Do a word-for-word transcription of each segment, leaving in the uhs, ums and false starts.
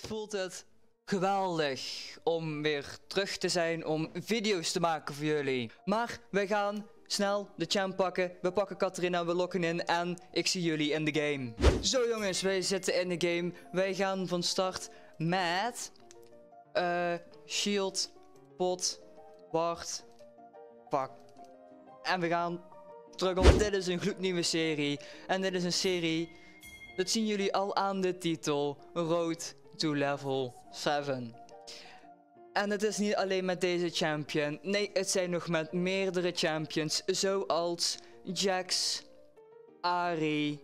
voelt het geweldig om weer terug te zijn om video's te maken voor jullie. Maar wij gaan snel de champ pakken. We pakken Katarina, we lokken in en ik zie jullie in de game. Zo jongens, wij zitten in de game. Wij gaan van start met uh, Shield, Pot, Ward, fuck. En we gaan terug op. Dit is een gloednieuwe serie. En dit is een serie, dat zien jullie al aan de titel, Road to Level zeven. En het is niet alleen met deze champion. Nee, het zijn nog met meerdere champions. Zoals Jax, Ahri,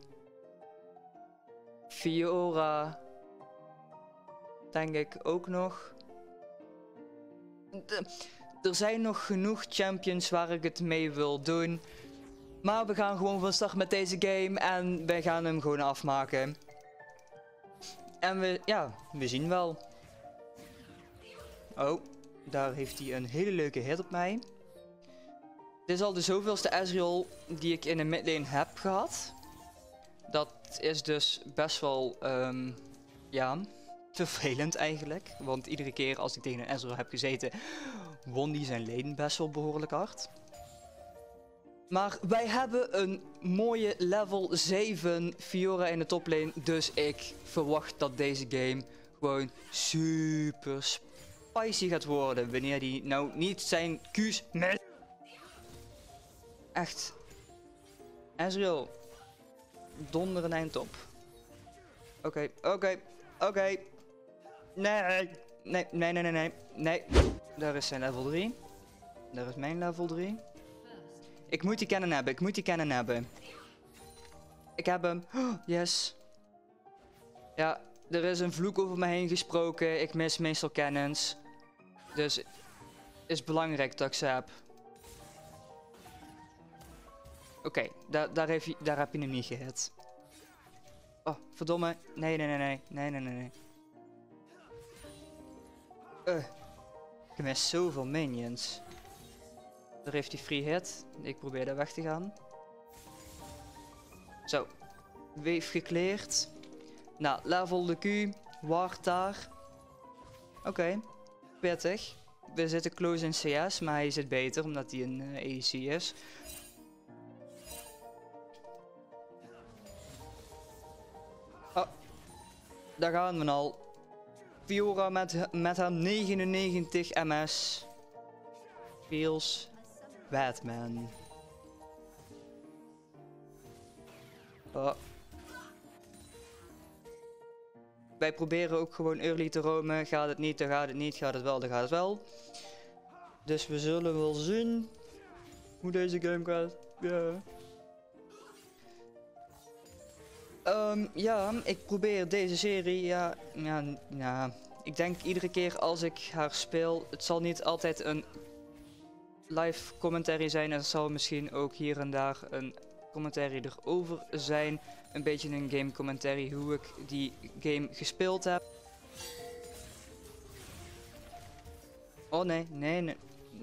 Fiora. Denk ik ook nog. De, er zijn nog genoeg champions waar ik het mee wil doen. Maar we gaan gewoon van start met deze game. En wij gaan hem gewoon afmaken. En we, ja, we zien wel. Oh, daar heeft hij een hele leuke hit op mij. Dit is al de zoveelste Ezreal die ik in de midlane heb gehad. Dat is dus best wel, um, ja, vervelend eigenlijk. Want iedere keer als ik tegen een Ezreal heb gezeten, won die zijn lane best wel behoorlijk hard. Maar wij hebben een mooie level zeven Fiora in de toplane. Dus ik verwacht dat deze game gewoon super spicy gaat worden. Wanneer die nou niet zijn Q's met... Echt. Ezreal. Donder een eind op. Oké, oké, oké. Nee, nee, nee, nee, nee, nee. Daar is zijn level drie. Daar is mijn level drie. Ik moet die cannon hebben, ik moet die cannon hebben. Ik heb hem. Oh, yes. Ja, er is een vloek over me heen gesproken. Ik mis meestal cannons. Dus het is belangrijk dat ik ze heb. Oké, okay, daar, daar, daar heb je hem niet gehit. Oh, verdomme. Nee, nee, nee, nee. Nee, nee, nee, nee. Uh, ik mis zoveel minions. Daar heeft hij free hit. Ik probeer daar weg te gaan. Zo. Wave gekleerd. Nou, level de Q. Ward daar. Oké. Okay. Pittig. We zitten close in C S, maar hij zit beter omdat hij een uh, A D C is. Oh. Daar gaan we al. Fiora met, met haar negenennegentig M S. Feels Batman. Oh. Wij proberen ook gewoon early te roamen. Gaat het niet, dan gaat het niet. Gaat het wel, dan gaat het wel. Dus we zullen wel zien hoe deze game gaat. Ja. Um, ja, ik probeer deze serie. Ja, ja, ja. Ik denk iedere keer als ik haar speel. Het zal niet altijd een live commentary zijn. Er zal misschien ook hier en daar een commentary erover zijn. Een beetje een game commentary hoe ik die game gespeeld heb. Oh nee, nee, nee.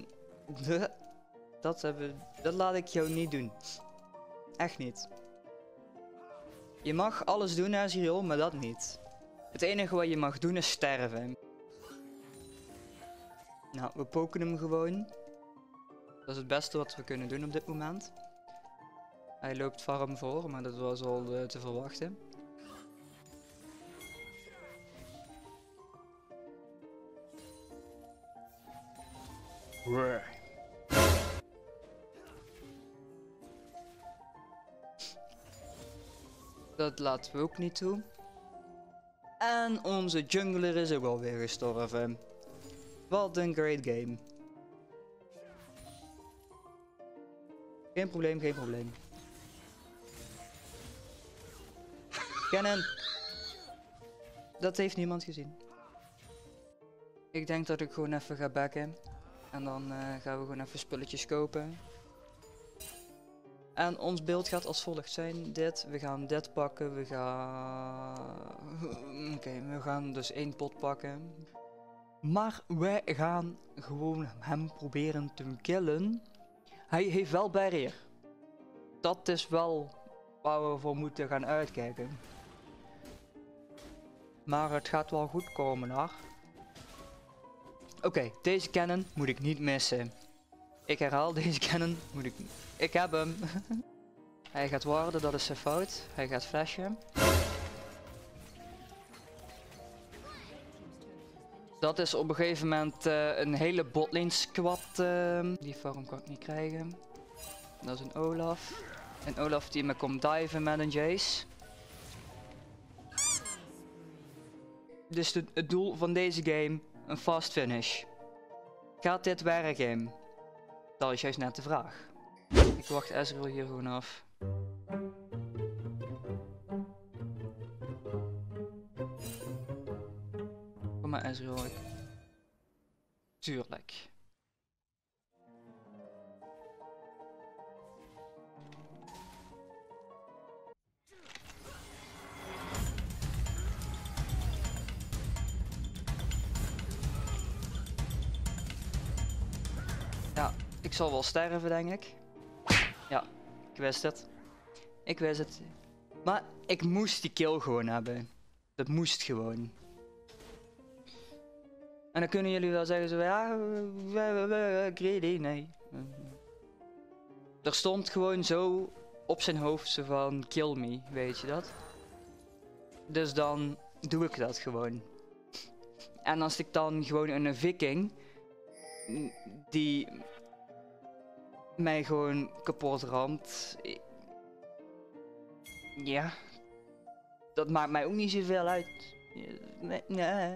Dat, hebben, dat laat ik jou niet doen. Echt niet. Je mag alles doen als je wil, maar dat niet. Het enige wat je mag doen is sterven. Nou, we poken hem gewoon. Dat is het beste wat we kunnen doen op dit moment. Hij loopt farm voor, maar dat was al uh, te verwachten. Wow. Dat laten we ook niet toe. En onze jungler is ook alweer gestorven. Wat een great game. Geen probleem, geen probleem. Cannon. Dat heeft niemand gezien. Ik denk dat ik gewoon even ga backen. En dan uh, gaan we gewoon even spulletjes kopen. En ons beeld gaat als volgt zijn. Dit, we gaan dit pakken. We gaan... Oké, okay, we gaan dus één pot pakken. Maar wij gaan gewoon hem proberen te killen. Hij heeft wel barrier. Dat is wel waar we voor moeten gaan uitkijken. Maar het gaat wel goed komen hoor. Oké, okay, deze cannon moet ik niet missen. Ik herhaal, deze cannon moet ik... Ik heb hem. Hij gaat warden, dat is zijn fout. Hij gaat flashen. Dat is op een gegeven moment uh, een hele botlane squad. Uh, die farm kan ik niet krijgen. Dat is een Olaf. Een Olaf die me komt diven met een Jace. Dus de, het doel van deze game, een fast finish. Gaat dit werken? Dat is juist net de vraag. Ik wacht Ezreal hier gewoon af. Kom maar Ezreal. Ik... Tuurlijk. Ja, ik zal wel sterven denk ik. Ja, ik wist het. Ik wist het. Maar ik moest die kill gewoon hebben. Dat moest gewoon. En dan kunnen jullie wel zeggen zo, ja, greedy, nee. Er stond gewoon zo op zijn hoofd zo van, kill me, weet je dat? Dus dan doe ik dat gewoon. En als ik dan gewoon een viking, die mij gewoon kapot ramt, ja, dat maakt mij ook niet zoveel uit. Nee, nee.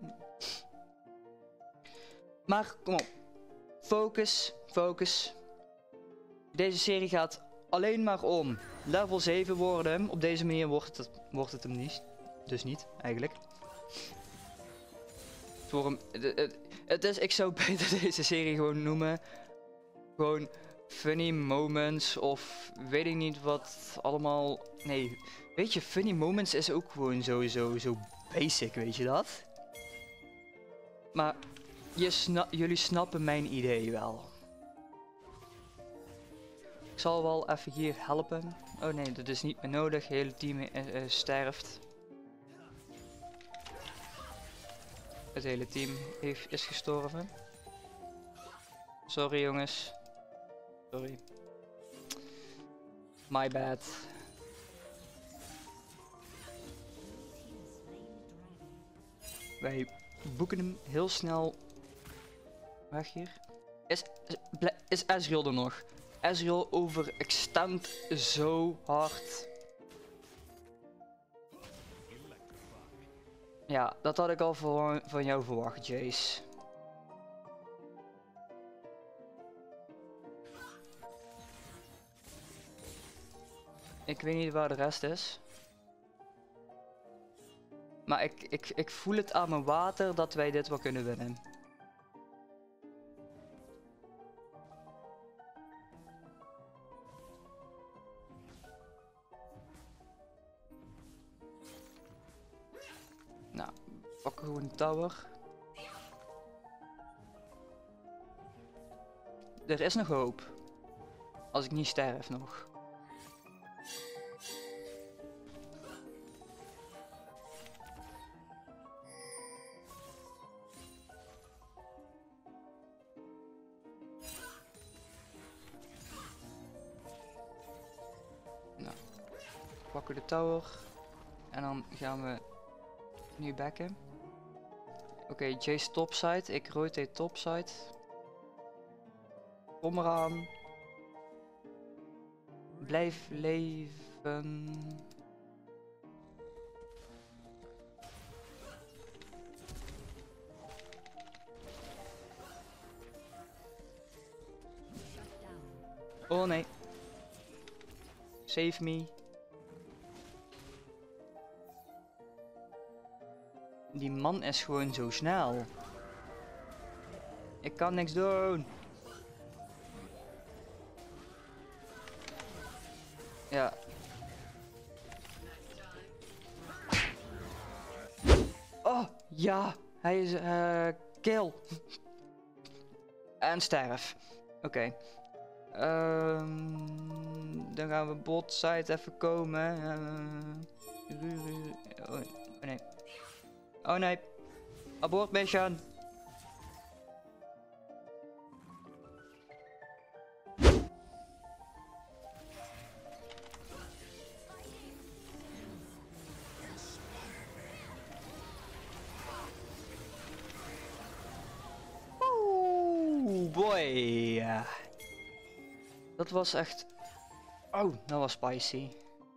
Maar kom op, focus, focus. Deze serie gaat alleen maar om level zeven worden. Op deze manier wordt het, wordt het hem niet. Dus niet, eigenlijk. Voor hem, het, het, het is, ik zou beter deze serie gewoon noemen. Gewoon funny moments of weet ik niet wat allemaal. Nee, weet je, funny moments is ook gewoon sowieso zo basic, weet je dat? Maar je sna jullie snappen mijn idee wel. Ik zal wel even hier helpen. Oh nee, dat is niet meer nodig. Het hele team uh, uh, sterft. Het hele team heeft, is gestorven. Sorry jongens. Sorry. My bad. Wij boeken hem heel snel weg hier. Is, is, is Ezreal er nog? Ezreal overextend zo hard. Ja, dat had ik al voor, van jou verwacht, Jace. Ik weet niet waar de rest is. Maar ik, ik, ik voel het aan mijn water dat wij dit wel kunnen winnen. Nou, we pakken gewoon een tower. Er is nog hoop. Als ik niet sterf nog. Nou, we pakken de tower. En dan gaan we nu backen. Oké, okay, Jace topside. Ik rotate topside. Kom eraan. Blijf leven. Oh nee. Save me. Die man is gewoon zo snel. Ik kan niks doen. Ja. Oh, ja. Hij is uh, kill. En sterf. Oké. Okay. Um, dan gaan we bot side even komen. Uh, oh, nee. Oh nee. Abort mission. Oeh, boy. Dat was echt... Oh, dat was spicy.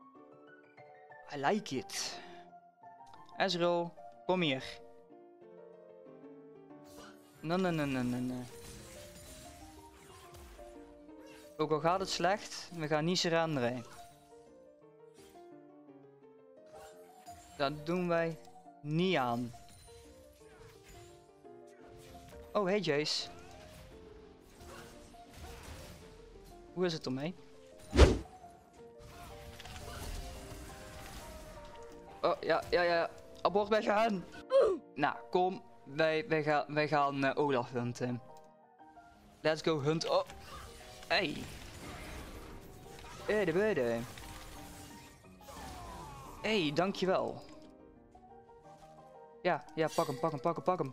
I like it. Ezreal, kom hier. Nee, nee, nee, nee, nee, nee. Ook al gaat het slecht, we gaan niet surrenderen. Dat doen wij niet aan. Oh, hey Jace. Hoe is het ermee? Oh, ja, ja, ja. Abort bij gaan. Nou, kom. Wij, wij, gaan, wij gaan uh, Olaf hunten. Let's go hunt. Oh. Hey. Hey, de beide. Hey, dankjewel. Ja, ja, pak hem, pak hem, pak hem, pak hem.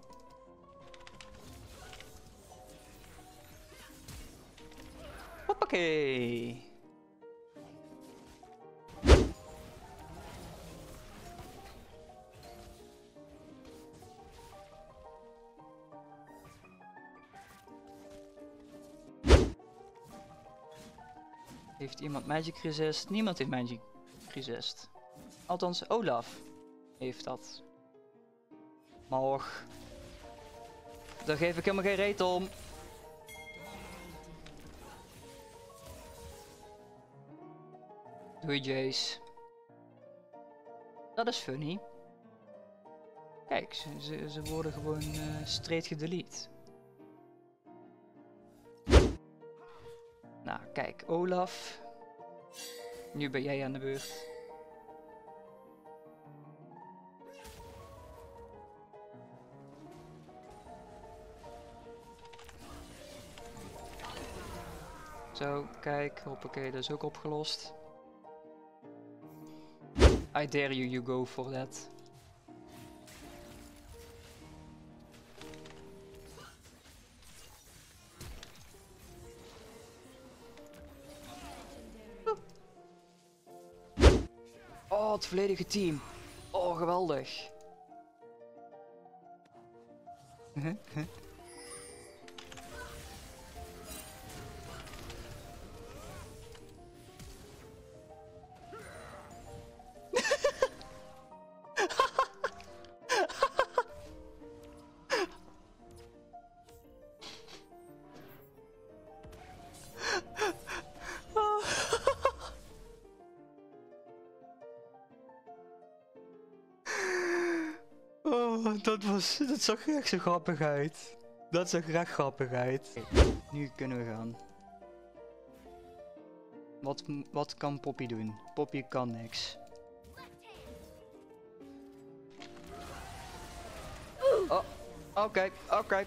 Hoppakee. Heeft iemand magic resist? Niemand heeft magic resist. Althans, Olaf heeft dat. Maar och. Daar geef ik helemaal geen reet om. Doei Jace. Dat is funny. Kijk, ze, ze, ze worden gewoon uh, straight gedelete. Nou, kijk, Olaf. Nu ben jij aan de beurt. Zo, kijk, hoppakee, dat is ook opgelost. I dare you, you go for that. Oh, het volledige team. Oh, geweldig. Dat was, dat zag er echt zo grappig uit. Dat zag er echt grappig uit. Nu kunnen we gaan. Wat, wat kan Poppy doen? Poppy kan niks. Oh, oké, okay, oké. Okay.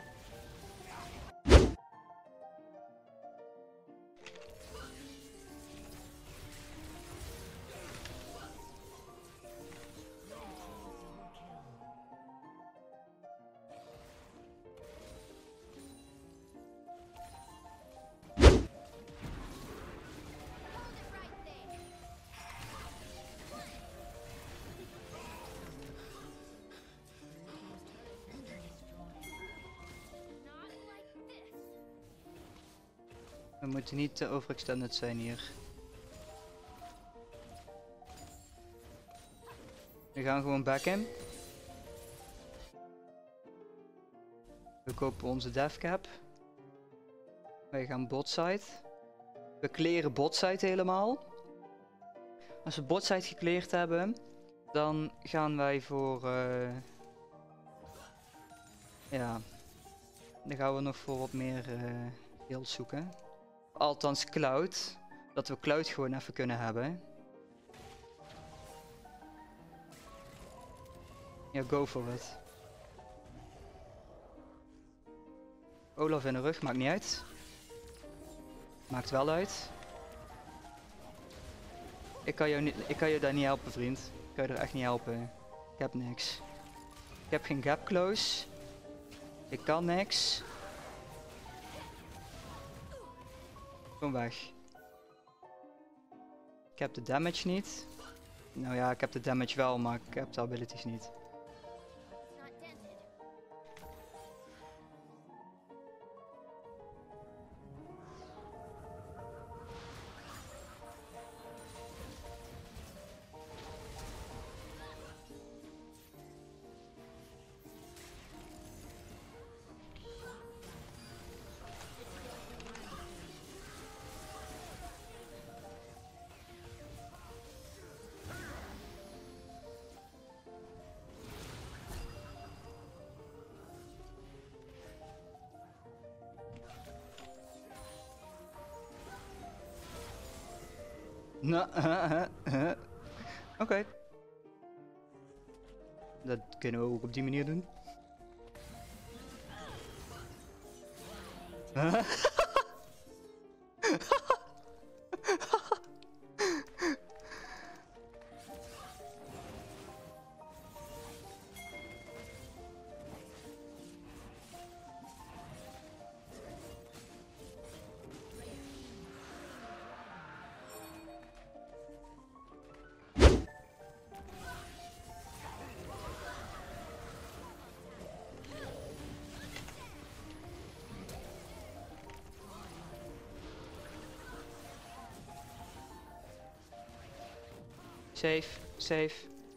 We moeten niet te overextended zijn hier. We gaan gewoon back in. We kopen onze devcap. Wij gaan botside. We kleren botside helemaal. Als we botside gekleerd hebben, dan gaan wij voor... Uh... Ja. Dan gaan we nog voor wat meer uh, beeld zoeken. Althans Cloud. Dat we Cloud gewoon even kunnen hebben. Ja, go for it. Olaf in de rug, maakt niet uit. Maakt wel uit. Ik kan, jou niet, ik kan je daar niet helpen, vriend. Ik kan je er echt niet helpen. Ik heb niks. Ik heb geen gap close. Ik kan niks. Kom weg. Ik heb de damage niet. Nou ja, ik heb de damage wel, maar ik heb de abilities niet. Nou, oké. Okay. Dat kunnen we ook op die manier doen. Safe, safe.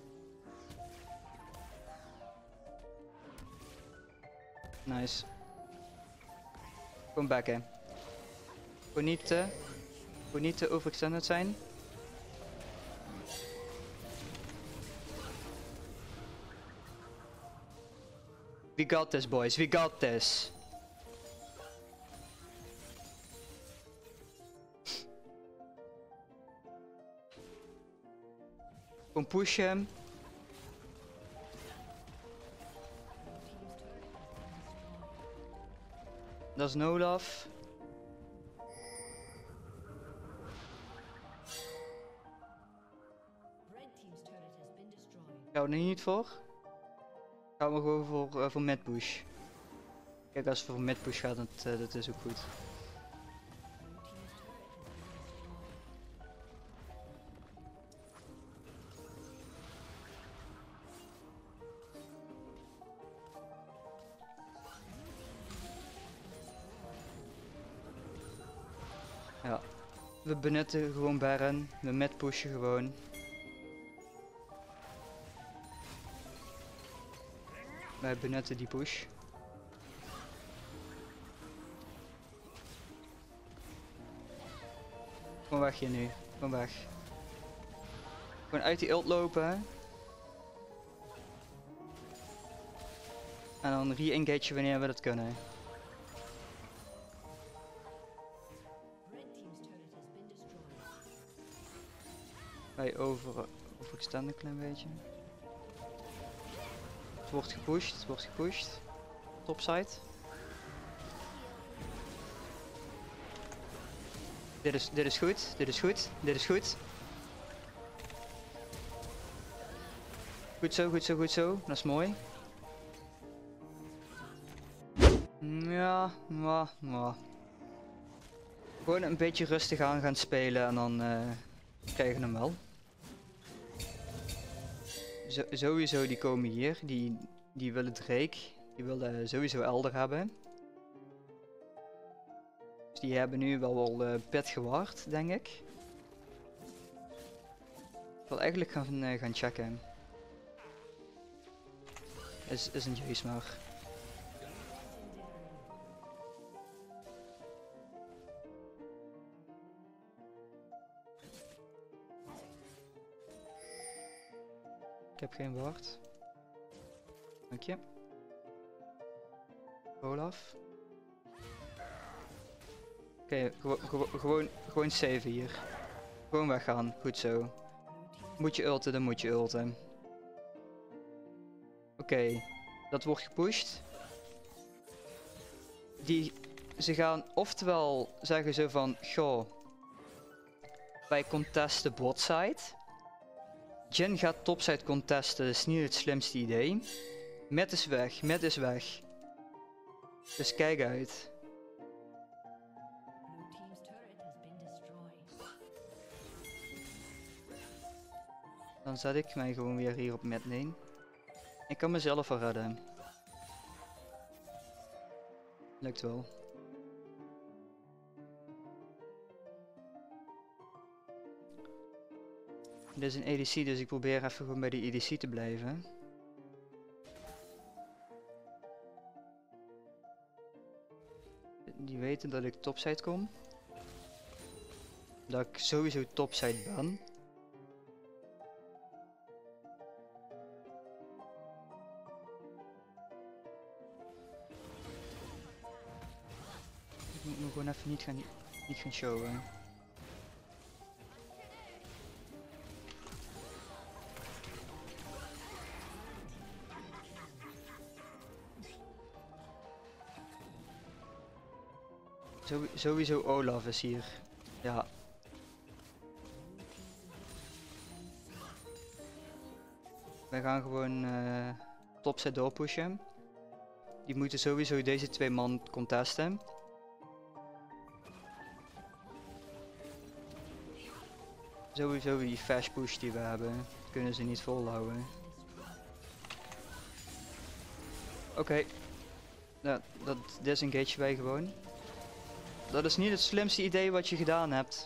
Nice. Kom back hè. Gewoon niet te, gewoon niet te overextended zijn. We got this boys, we got this. Kom pushen. Dat is Olaf. Gaan we er niet voor? Gaan we gewoon voor, uh, voor midpush. Kijk, als het voor midpush gaat, dat, uh, dat is ook goed. Ja, we benutten gewoon Baron, we midpushen gewoon. Wij benutten die push. Gewoon weg hier nu, gewoon weg. Gewoon uit die ult lopen. Hè? En dan re-engage wanneer we dat kunnen. Wij over, overextenden een klein beetje. Het wordt gepusht, het wordt gepusht. Topside. Dit is, dit is goed, dit is goed, dit is goed. Goed zo, goed zo, goed zo. Dat is mooi. Ja, maar, maar. Gewoon een beetje rustig aan gaan spelen en dan uh, krijgen we hem wel. Zo, sowieso die komen hier, die, die willen Drake, die willen sowieso Elder hebben. Dus die hebben nu wel wel uh, pet gewaard, denk ik. Ik wil eigenlijk gaan, uh, gaan checken. Is, is een juist maar. Ik heb geen waard. Dank je. Olaf. Oké, okay, gewo gewo gewoon, gewoon saven hier. Gewoon weggaan, goed zo. Moet je ulten, dan moet je ulten. Oké, okay, dat wordt gepusht. Die, ze gaan oftewel zeggen zo van, goh, wij contesten botside. Jhin gaat topside contesten, dat is niet het slimste idee. Met is weg, met is weg. Dus kijk uit. Dan zet ik mij gewoon weer hier op mid lane. Ik kan mezelf wel redden. Lukt wel. Dit is een E D C, dus ik probeer even gewoon bij die E D C te blijven. Die weten dat ik topside kom. Dat ik sowieso topside ben. Ik moet me gewoon even niet gaan, niet gaan showen. Zo, sowieso Olaf is hier. Ja. We gaan gewoon uh, topside doorpushen. Die moeten sowieso deze twee man contesten. Sowieso die fast push die we hebben, kunnen ze niet volhouden. Oké. Okay. Nou, dat disengage wij gewoon. Dat is niet het slimste idee wat je gedaan hebt.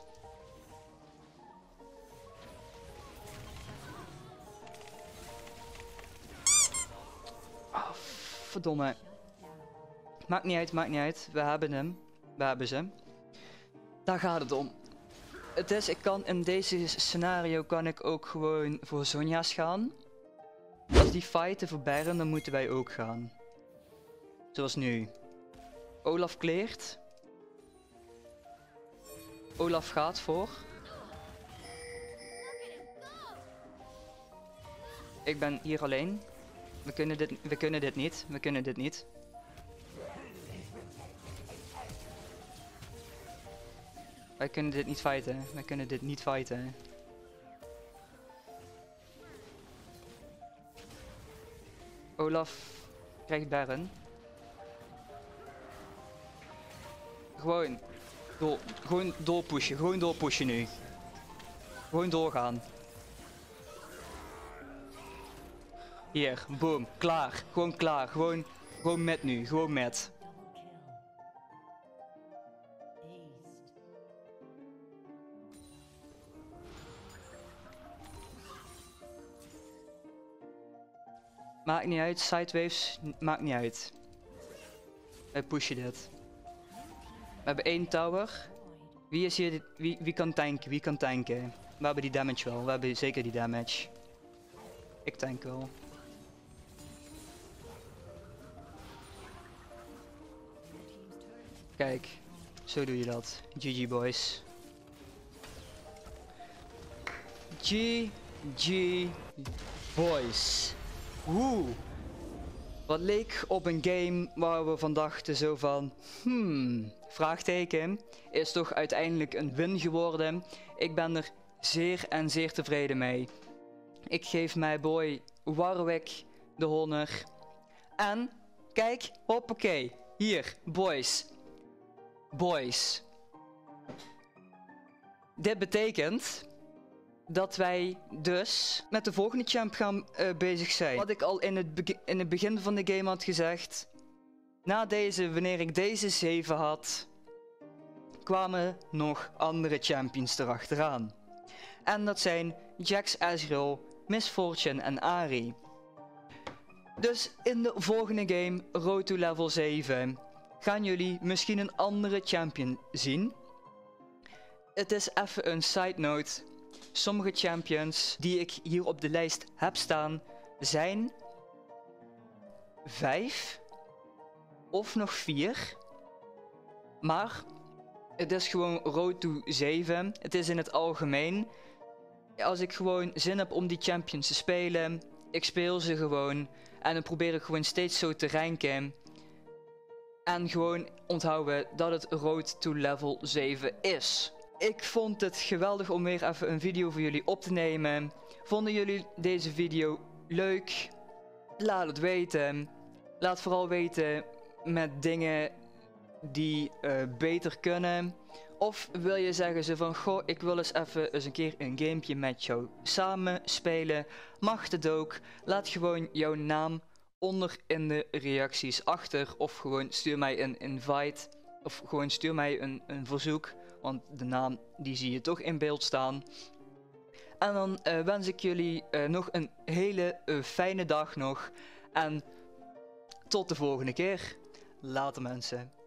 Oh, verdomme. Maakt niet uit, maakt niet uit. We hebben hem. We hebben ze. Daar gaat het om. Het is, ik kan in deze scenario kan ik ook gewoon voor Zhonya's gaan. Als die fighten voor Baron, dan moeten wij ook gaan. Zoals nu. Olaf kleert. Olaf gaat voor. Ik ben hier alleen. We kunnen dit, we kunnen dit niet. We kunnen dit niet. Wij kunnen dit niet fighten. Wij kunnen dit niet fighten. Olaf krijgt Baron. Gewoon. Door, gewoon doorpushen. Gewoon doorpushen nu. Gewoon doorgaan. Hier, boom. Klaar. Gewoon klaar. Gewoon, gewoon met nu. Gewoon met. Maakt niet uit, sidewaves, maakt niet uit. Wij pushen dit. We hebben één tower. Wie is hier, wie, wie kan tanken, wie kan tanken? We hebben die damage wel, we hebben zeker die damage. Ik tank wel. Kijk, zo doe je dat. G G boys. G G boys. Woe! Wat leek op een game waar we van dachten zo van, hmm, vraagteken, is toch uiteindelijk een win geworden. Ik ben er zeer en zeer tevreden mee. Ik geef mijn boy Warwick de honor. En, kijk, hoppakee, hier, boys. Boys. Dit betekent dat wij dus met de volgende champ gaan uh, bezig zijn. Wat ik al in het, in het begin van de game had gezegd. Na deze, wanneer ik deze zeven had, kwamen nog andere champions erachteraan. En dat zijn Jax, Ezreal, Miss Fortune en Ahri. Dus in de volgende game, Road to level zeven, gaan jullie misschien een andere champion zien. Het is even een side note. Sommige champions die ik hier op de lijst heb staan zijn vijf of nog vier. Maar het is gewoon Road to zeven. Het is in het algemeen. Als ik gewoon zin heb om die champions te spelen, ik speel ze gewoon en dan probeer ik gewoon steeds zo te ranken. En gewoon onthouden dat het Road to level zeven is. Ik vond het geweldig om weer even een video voor jullie op te nemen. Vonden jullie deze video leuk? laat het weten. Laat vooral weten met dingen die uh, beter kunnen. Of wil je zeggen ze van, goh, ik wil eens even eens een keer een gamepje met jou samen spelen. Mag het ook. Laat gewoon jouw naam onder in de reacties achter. Of gewoon stuur mij een invite. Of gewoon stuur mij een, een verzoek. Want de naam die zie je toch in beeld staan. En dan uh, wens ik jullie uh, nog een hele uh, fijne dag nog. En tot de volgende keer. Later mensen.